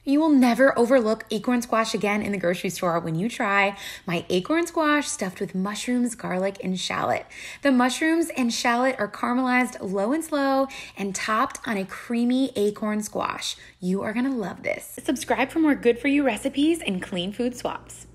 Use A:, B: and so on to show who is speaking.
A: You will never overlook acorn squash again in the grocery store when you try my acorn squash stuffed with mushrooms, garlic, and shallot. The mushrooms and shallot are caramelized low and slow and topped on a creamy acorn squash. You are gonna love this. Subscribe for more good for you recipes and clean food swaps.